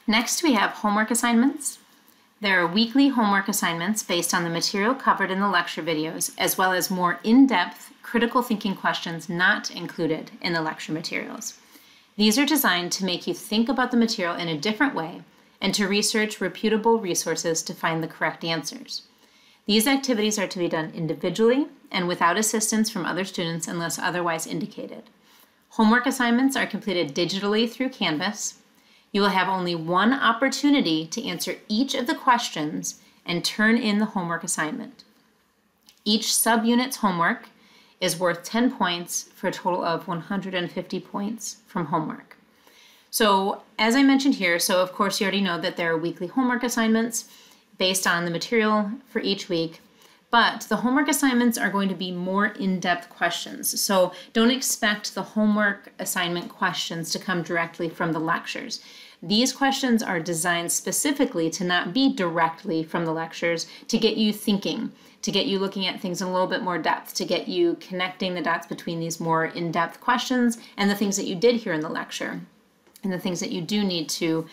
Next, we have homework assignments. There are weekly homework assignments based on the material covered in the lecture videos, as well as more in-depth critical thinking questions not included in the lecture materials. These are designed to make you think about the material in a different way and to research reputable resources to find the correct answers. These activities are to be done individually and without assistance from other students unless otherwise indicated. Homework assignments are completed digitally through Canvas. You will have only one opportunity to answer each of the questions and turn in the homework assignment. Each subunit's homework is worth 10 points for a total of 150 points from homework. So as I mentioned here, so of course you already know that there are weekly homework assignments based on the material for each week, but the homework assignments are going to be more in-depth questions. So don't expect the homework assignment questions to come directly from the lectures. These questions are designed specifically to not be directly from the lectures, to get you thinking, to get you looking at things in a little bit more depth, to get you connecting the dots between these more in-depth questions and the things that you did hear in the lecture, and the things that you do need to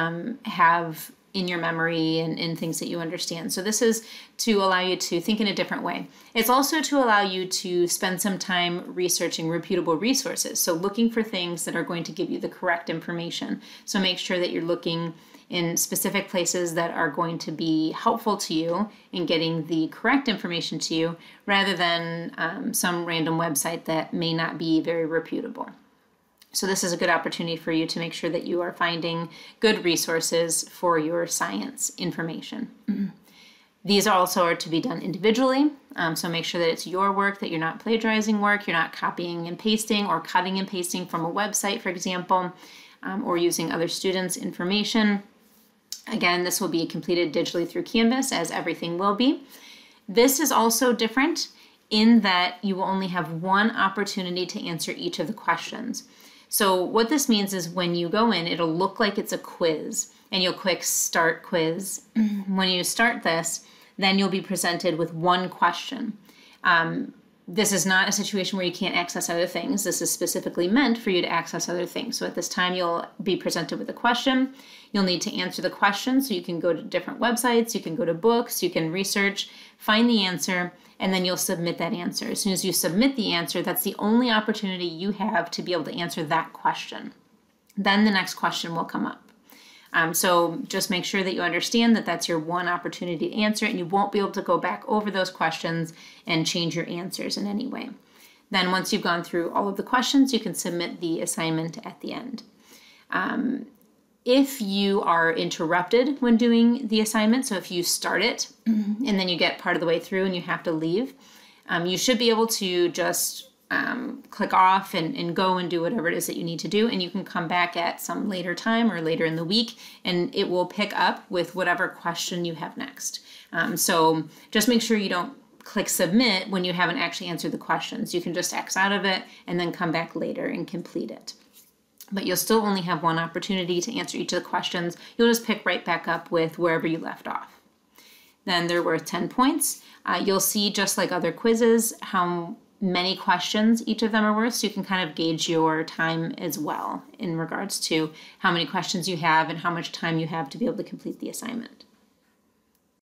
have in your memory and in things that you understand. So this is to allow you to think in a different way. It's also to allow you to spend some time researching reputable resources. So looking for things that are going to give you the correct information. So make sure that you're looking in specific places that are going to be helpful to you in getting the correct information to you, rather than some random website that may not be very reputable. So this is a good opportunity for you to make sure that you are finding good resources for your science information. These also are to be done individually, so make sure that it's your work, that you're not plagiarizing work, you're not copying and pasting or cutting and pasting from a website, for example, or using other students' information. Again, this will be completed digitally through Canvas, as everything will be. This is also different in that you will only have one opportunity to answer each of the questions. So what this means is when you go in, it'll look like it's a quiz, and you'll click Start Quiz. When you start this, then you'll be presented with one question. This is not a situation where you can't access other things. This is specifically meant for you to access other things. So at this time, you'll be presented with a question. You'll need to answer the question, so you can go to different websites, you can go to books, you can research, find the answer, and then you'll submit that answer. As soon as you submit the answer, that's the only opportunity you have to be able to answer that question. Then the next question will come up. So just make sure that you understand that that's your one opportunity to answer, and you won't be able to go back over those questions and change your answers in any way. Then once you've gone through all of the questions, you can submit the assignment at the end. If you are interrupted when doing the assignment, so if you start it and then you get part of the way through and you have to leave, you should be able to just click off and go and do whatever it is that you need to do, and you can come back at some later time or later in the week, and it will pick up with whatever question you have next. So just make sure you don't click submit when you haven't actually answered the questions. You can just X out of it and then come back later and complete it. But you'll still only have one opportunity to answer each of the questions. You'll just pick right back up with wherever you left off. Then they're worth 10 points. You'll see, just like other quizzes, how many questions each of them are worth, so you can kind of gauge your time as well in regards to how many questions you have and how much time you have to be able to complete the assignment.